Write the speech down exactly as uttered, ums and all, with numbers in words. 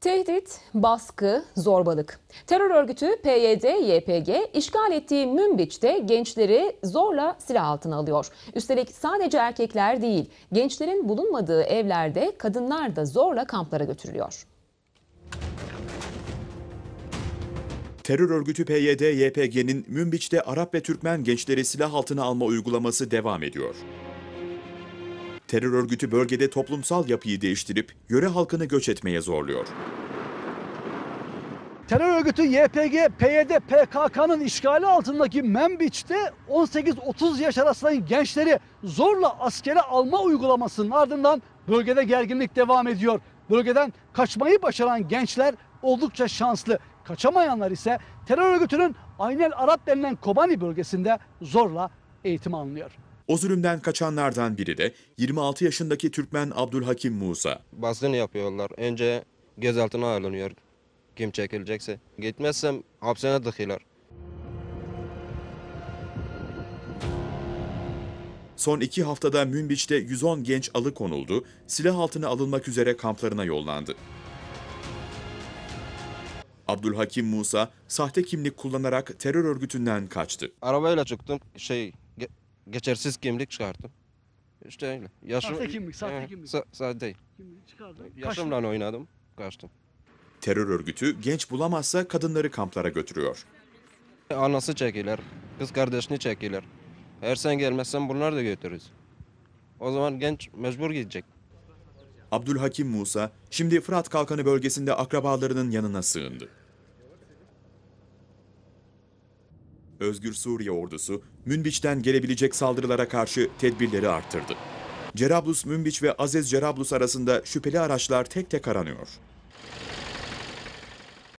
Tehdit, baskı, zorbalık. Terör örgütü P Y D Y P G işgal ettiği Münbiç'te gençleri zorla silah altına alıyor. Üstelik sadece erkekler değil, gençlerin bulunmadığı evlerde kadınlar da zorla kamplara götürülüyor. Terör örgütü P Y D Y P G'nin Münbiç'te Arap ve Türkmen gençleri silah altına alma uygulaması devam ediyor. Terör örgütü bölgede toplumsal yapıyı değiştirip yöre halkını göç etmeye zorluyor. Terör örgütü Y P G, P Y D, P K K'nın işgali altındaki Münbiç'te on sekiz otuz yaş arasındaki gençleri zorla askere alma uygulamasının ardından bölgede gerginlik devam ediyor. Bölgeden kaçmayı başaran gençler oldukça şanslı. Kaçamayanlar ise terör örgütünün Aynel Arap denilen Kobani bölgesinde zorla eğitim alınıyor. O zulümden kaçanlardan biri de yirmi altı yaşındaki Türkmen Abdülhakim Musa. Baskın yapıyorlar. Önce gözaltına alınıyor. Kim çekilecekse. Gitmezsem hapsine tıkıyorlar. Son iki haftada Münbiç'te yüz on genç alıkonuldu, silah altına alınmak üzere kamplarına yollandı. Abdülhakim Musa, sahte kimlik kullanarak terör örgütünden kaçtı. Arabayla çıktım. Şey, ge geçersiz kimlik çıkarttım. İşte öyle. Yaşım, Sahte kimlik, sahte e, kimlik. Sa sahte değil. Kimliği çıkardı. Yaşımla oynadım, kaçtım. Terör örgütü genç bulamazsa kadınları kamplara götürüyor. Anası çekiler, kız kardeşini çekiler. Eğer sen gelmezsen bunlar da götürürüz. O zaman genç mecbur gidecek. Abdülhakim Musa, şimdi Fırat Kalkanı bölgesinde akrabalarının yanına sığındı. Özgür Suriye ordusu, Münbiç'ten gelebilecek saldırılara karşı tedbirleri arttırdı. Cerablus, Münbiç ve Azez Cerablus arasında şüpheli araçlar tek tek aranıyor.